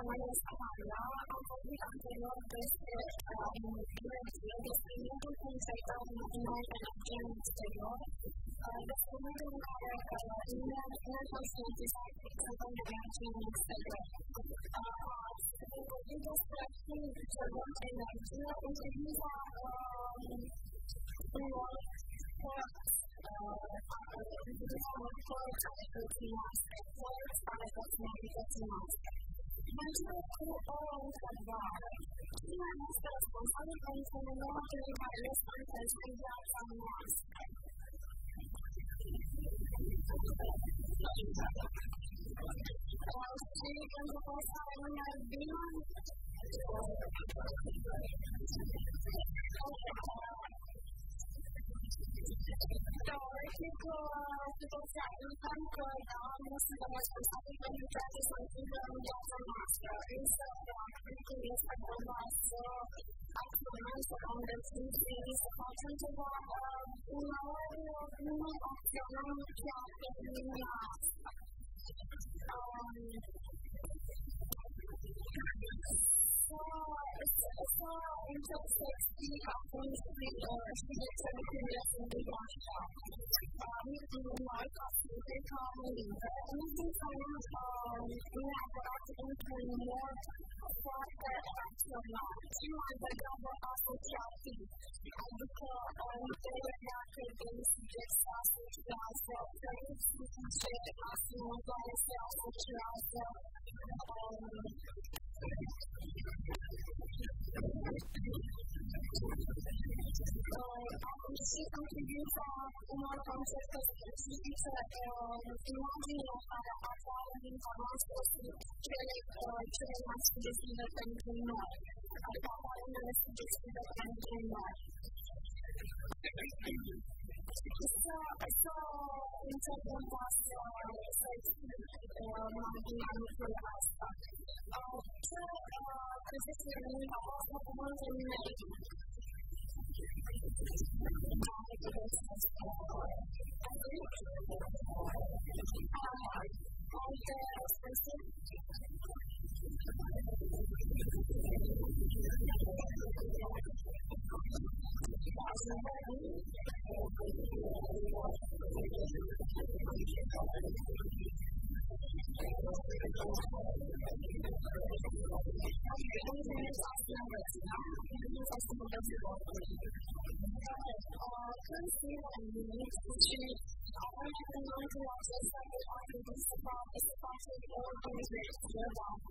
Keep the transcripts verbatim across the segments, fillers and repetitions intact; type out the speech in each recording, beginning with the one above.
Maria Savalla, am vorbit anterior despre energie, despre modul cum se uită noi energie în exterior, despre modul în care ne conștientizăm că avem energie în exterior. Am vorbit despre cum observăm energie în privința unor părți în privința unor părți ale vieții noastre, părți ale personalității noastre. Începem cu o întrebare. Cine este responsabil pentru modul în care este în viața noastră? Și pentru că o să rămâne bine, teoretic, puteți să afirmăm că da, nu suntem responsabili pentru ceea ce se întâmplă în viața noastră, însă practic este vorba să acționăm, să luăm decizii, să facem ceva, uneori nu acționăm chiar pe linia asta. Să încep să explic acum și de ce lucrurile sunt așa. Noi, ca studente, ca mărinte, nu funcționăm neapărat într-un mod foarte rațional, ci mai degrabă asociativ. Adică ideea că din subiect se asociază, că nu sunt cele asemănătoare se asociază și în privința unor concepte specifice, imaginile care apar în mintea noastră sunt cele mai sugestive pentru noi, adică apar unele sugestive pentru noi. Să începem să explic mai bine lucrurile astea. Ce credeți în mintea voastră cuvântul mediu? Alte răspunsuri? Când sunt anumit și atunci când momentul acesta de a trebui să face o organizație,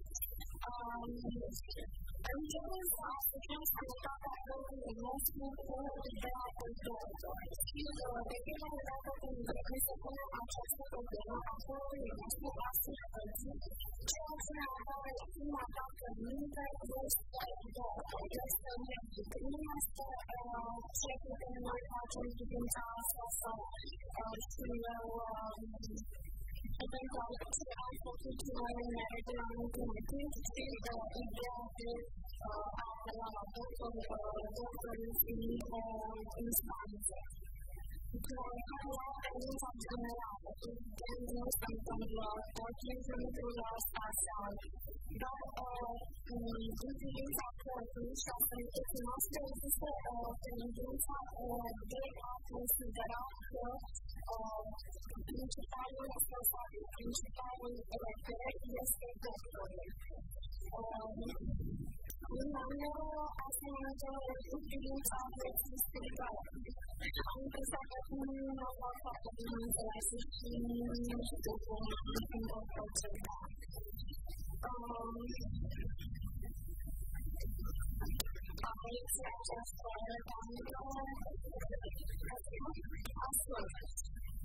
începem să ascultăm sănătatea corpului nostru cu ideea controlului. Și de fiecare dată când se pune această problemă a corpului nostru a sănătății, ceea ce ne apare la prima dată în minte este este medic. Nu este ce putem noi face în privința asta sau știu eu eventual ce am făcut noi în regulamentul de timp și ideea de a apela la doctor, doctorul fiind o instanță. Credința generală, evident nu se întâmplă tot timpul lucrurile astea aseară, dar în privința corpului și a sănătății noastre există tendința de a considera că principalul responsabil, principalul refer este doctorul. În anul asemănător cu privința vieții spirituale. Am impresia că nu m-au luat foarte bine înțeles și nu știu cum am proceda. Aveți această recomandă? Ascultați!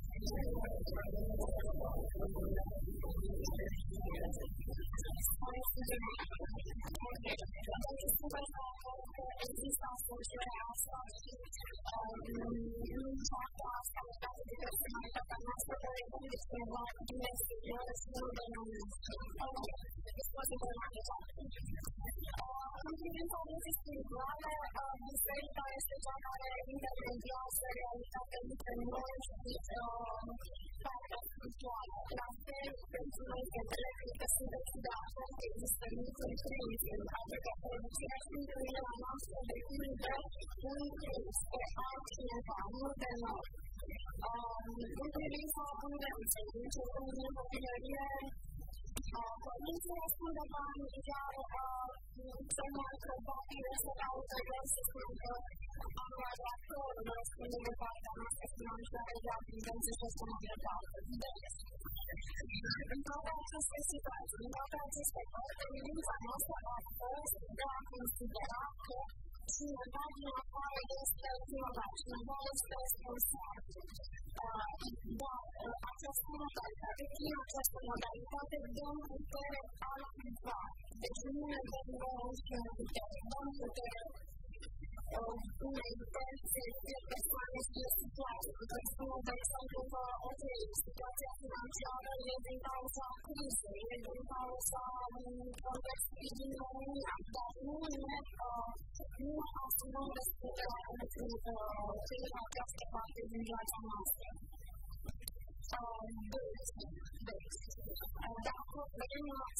Există asocierea asta și nu încearcă asta legată de personalitatea noastră, care este cumva bine exterior, destul de dispoziție de manifestă. În privința vieții spirituale, biserica este cea care intermediază realitatea dintre noi și pada kebutuhan transfer pensiun elektrikitas sudah sudah ada existing constraints ada produksi dunia langsung dari muda untuk sehat yang kamu dan untuk diri saya dan saya coba mengambil Kondisi sudah kami bicara semua terbagi secara sistem agregator dan penyebaran sistem syariah dan sistem agregator. Untuk aksesoris, untuk aksesoris ini sama sama sudah considerado siapa yang ada sesuatu yang harus dilakukan. Dan akses modal, itu akses modal itu dan itu apa? Jadi ada yang dan itu United States Personal Supply because some of the examples are always that financial living house are cruising, living house are speeding on that movement of new house numbers that are to the field of justified in Georgia Master. Um, those, those. And that was very much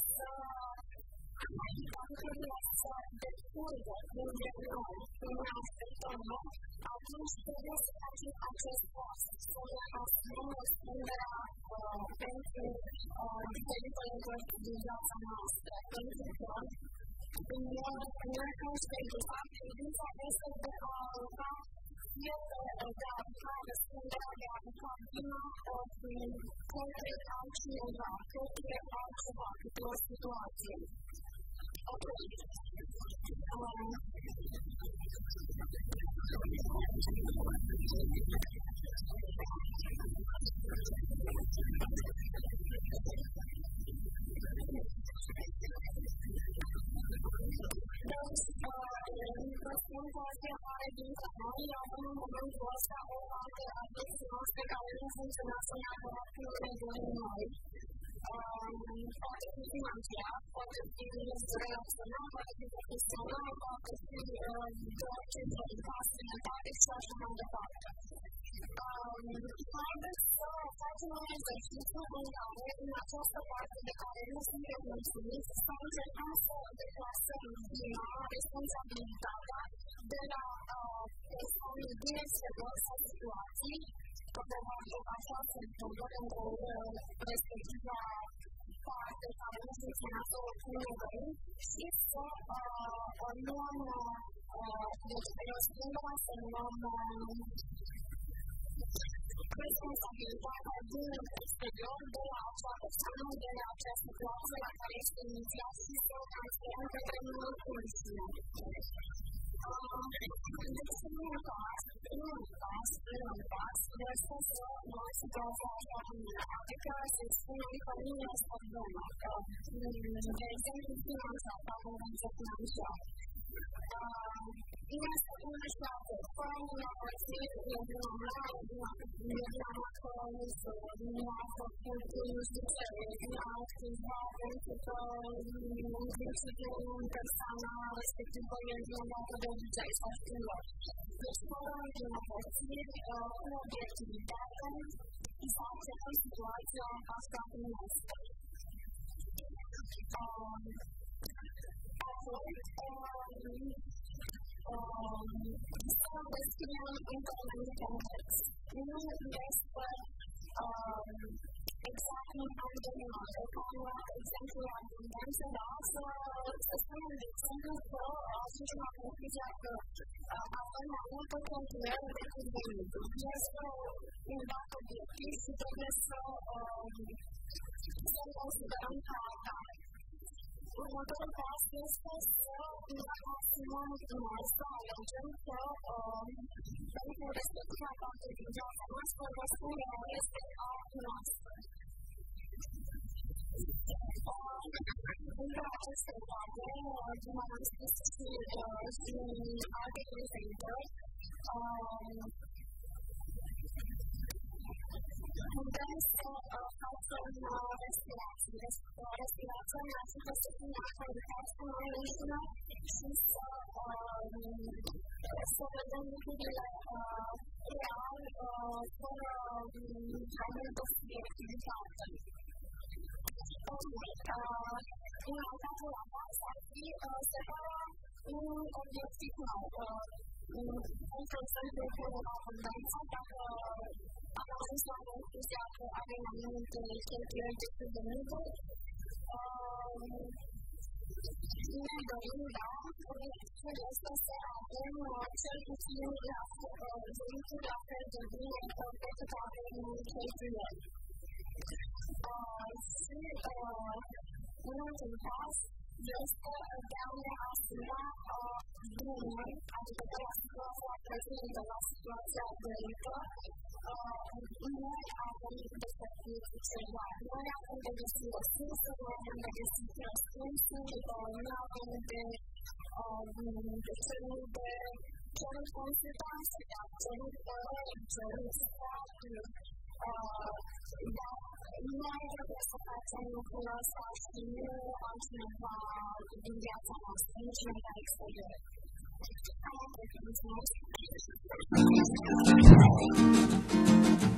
so then you could be like, uh, yeah, uh, for um, kind of the creative content. Okay, uh, you know, that's what I want to say. Uh, so, uh, in objective now, uh, in person, you can have a nice, like, uh, I was like, is that I think I'm going to take your to the middle. Um, Ina going down, so just to say, then water is used after going to after the day and compared to after in case yet. Uh, so, uh, you know, to pass, just uh, down the house, uh, doing it, and the last class, actually, the last class at the later. Uh, in that, I believe the technique is a lot. One of them is the system, one of them is the system, or now in the, um, the training, the training consultants, the training, the training staff, uh, that, in my representation of the last year, I'm going to do that on a stage and I explain it. I have to do that.